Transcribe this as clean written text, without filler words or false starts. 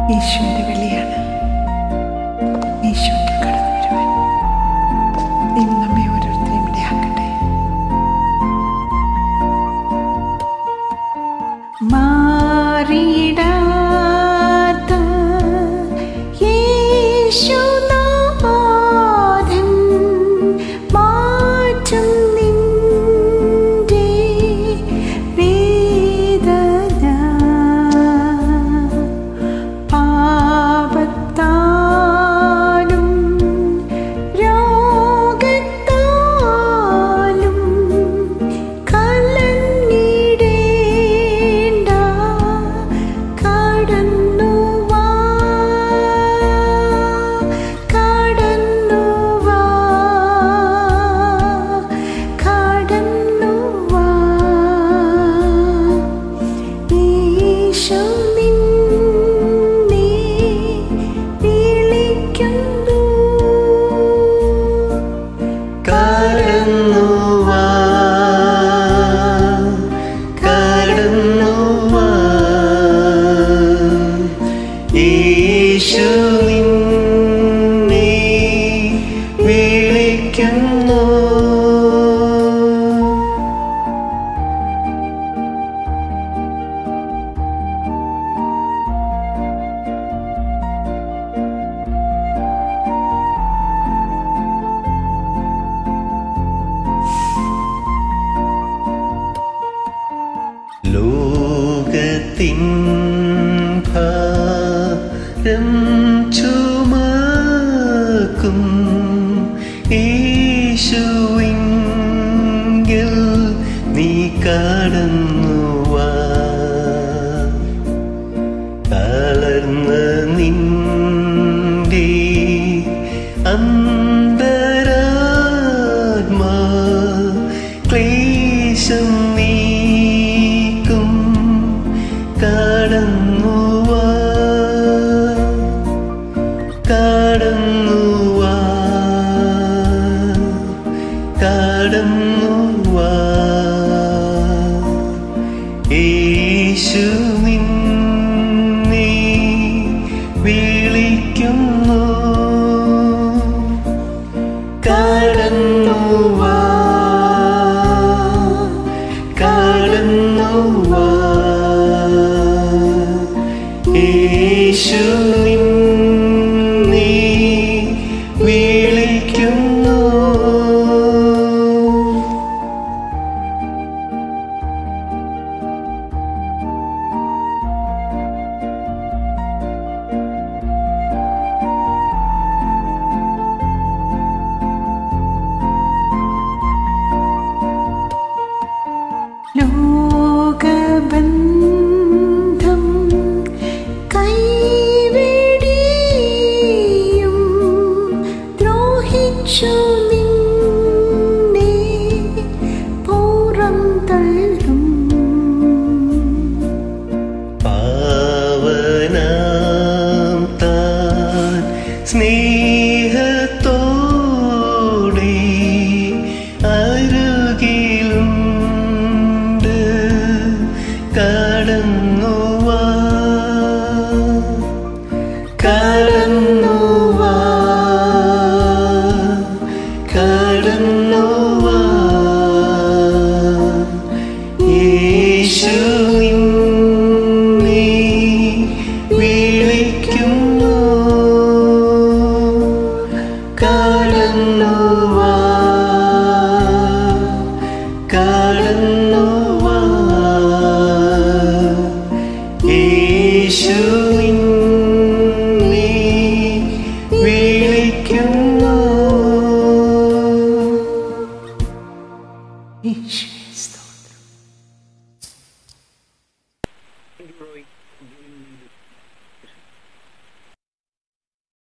യേശുവിൻ്റെ വിളിയാണ്. യേശുവിൽ കടന്നു വരുവാൻ ദൈവം നമ്മെ ഓരോരുത്തരെയും ഇടയാക്കട്ടെ. മാറിയിടാത്ത യേശുനാഥൻ മാറ്റും നിന്റെ വേദന. പാപത്താലും രോഗത്താലും കലങ്ങിടേണ്ട, കടന്നു വാ, കടന്നു വാ, കടന്നു വാ. യേശു നിന്നെ വിളിക്കുന്നു. കടന്നു വാ, കടന്നു വാ. യേശു നിന്നെ വിളിക്കുന്നു. ലോകത്തിൻ ഭാരം ചുമക്കും യേശുവിങ്കൽ നീ കടന്നു വാ. തളർന്ന നിന്റെ അന്തരാത്മാ ക്ലേശം നീക്കും. കടന്നു വാ, കടന്നു വാ, കടന്നു വാ. യേശു നിന്നെ വിളിക്കുന്നു. കടന്നു വാ, കടന്നു വാ. യേശു നിന്നെ വിളിക്കുന്നു. ലോകബന്ധം കൈവെടിയും ദ്രോഹിച്ചു നിന്നെ പുറം തള്ളും. പാവനാം താൻ സ്നേഹത്തോടെ അരുകിലുണ്ട്. കടന്നു വാ, കടന്നു വാ, കടന്നു വാ. യേശു നിന്നെ വിളിക്കുന്നു. കടന്നു വാ, കടന്നു വാ. യേശു നിന്നെ വിളിക്കുന്നു. യേശു